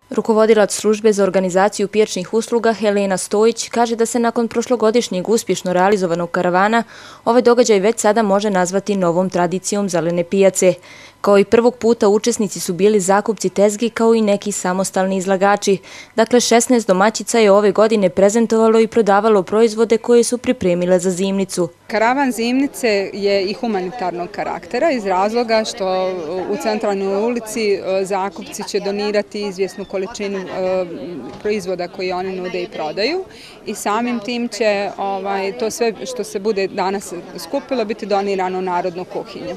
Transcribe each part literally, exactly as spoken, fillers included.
Rukovodilac službe za organizaciju pijačnih usluga Helena Stojić kaže da se nakon prošlogodišnjeg uspješno realizovanog karavana ovaj događaj već sada može nazvati novom tradicijom zelene pijace. Kao i prvog puta učesnici su bili zakupci tezgi kao i neki samostalni izlagači. Dakle, šesnaest domaćica je ove godine prezentovalo i prodavalo proizvode koje su pripremile za zimnicu. Karavan zimnice je i humanitarnog karaktera iz razloga što u centralnoj ulici zakupci će donirati izvjesnu količinu proizvoda koje oni nude i prodaju i samim tim će ovaj, to sve što se bude danas skupilo biti donirano u narodnu kuhinju.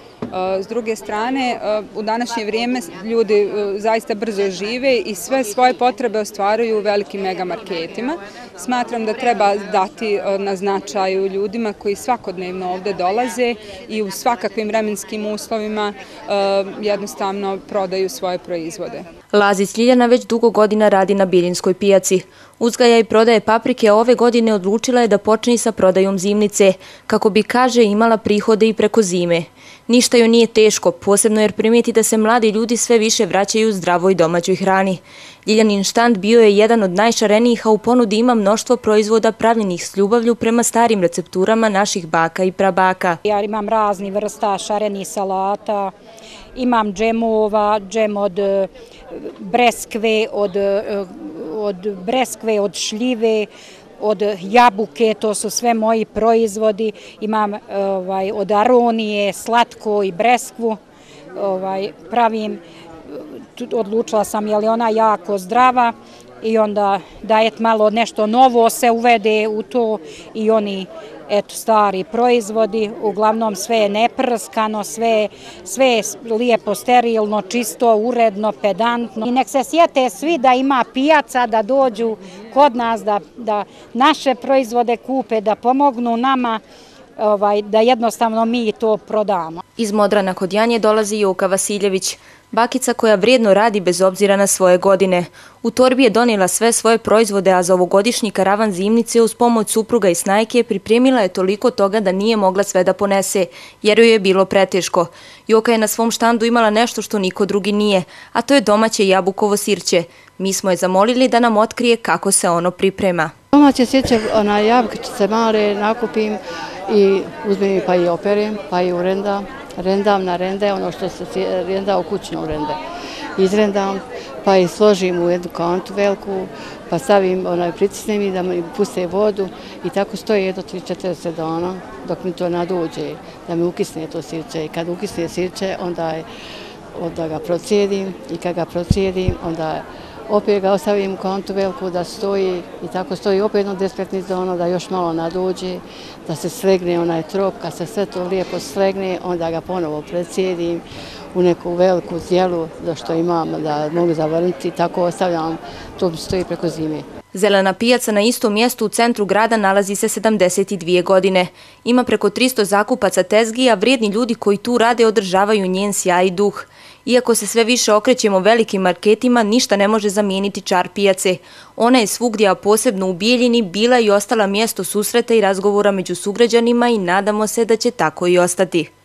S druge strane, u današnje vrijeme ljudi zaista brzo žive i sve svoje potrebe ostvaruju u velikim megamarketima. Smatram da treba dati na značaju ljudima koji svakodnevno ovdje dolaze i u svakakvim vremenskim uslovima jednostavno prodaju svoje proizvode. Lazić Ljiljana već dugo godina radi na Biljinskoj pijaci. Uzgaja i prodaje paprike ove godine odlučila je da počne sa prodajom zimnice, kako bi, kaže, imala prihode i preko zime. Ništa joj nije teško, posebno jer primijeti da se mladi ljudi sve više vraćaju zdravoj domaćoj hrani. Ljiljanin štand bio je jedan od najšarenijih, a u ponudi ima mnoštvo proizvoda pravljenih s ljubavlju prema starim recepturama naših baka i prabaka. Ja imam razni vrsta šarenih salata, imam džemova, džem od breskve, od, od breskve, od šljive, od jabuke, to su sve moji proizvodi. Imam ovaj, od aronije, slatko i breskvu. Ovaj, pravim, odlučila sam je li ona jako zdrava i onda da je malo nešto novo se uvede u to i oni eto, stari proizvodi, uglavnom sve je neprskano, sve, sve je lijepo, sterilno, čisto, uredno, pedantno. I nek se sjete svi da ima pijaca, da dođu kod nas, da, da naše proizvode kupe, da pomognu nama, ovaj, da jednostavno mi to prodamo. Iz Modrana kod Janje dolazi Joka Vasiljević, bakica koja vrijedno radi bez obzira na svoje godine. U torbi je donijela sve svoje proizvode, a za ovogodišnji karavan zimnice uz pomoć supruga i snajke pripremila je toliko toga da nije mogla sve da ponese, jer joj je bilo preteško. Joka je na svom štandu imala nešto što niko drugi nije, a to je domaće jabukovo sirće. Mi smo je zamolili da nam otkrije kako se ono priprema. Domaće sirće, ona jabukice male nakupim i uzmem pa i operem, pa i urendam. Rendam na rende, ono što se renda u kućno rende. Izrendam, pa i složim u jednu kantu veliku, pa stavim, onaj, pritisnem i da mi puste vodu i tako stoji jedno tri do četrdeset dana dok mi to nadođe, da mi ukisne to sirće. I kad ukisne sirće, onda, je, onda ga procijedim i kad ga procijedim, onda opet ga ostavim u kantu veliku da stoji i tako stoji opet jedno deset do petnaest dana da još malo nadođe, da se slegne onaj trop, kad se sve to lijepo slegne, onda ga ponovo precijedim u neku veliku zdjelu za što imam da mogu zavrnuti i tako ostavljam, to stoji preko zime. Zelena pijaca na istom mjestu u centru grada nalazi se sedamdeset dvije godine. Ima preko tristo zakupaca tezgi, a vrijedni ljudi koji tu rade održavaju njen sjaj i duh. Iako se sve više okrećemo velikim marketima, ništa ne može zamijeniti čar pijace. Ona je svugdje, a posebno u Bijeljini, bila i ostala mjesto susreta i razgovora među sugrađanima i nadamo se da će tako i ostati.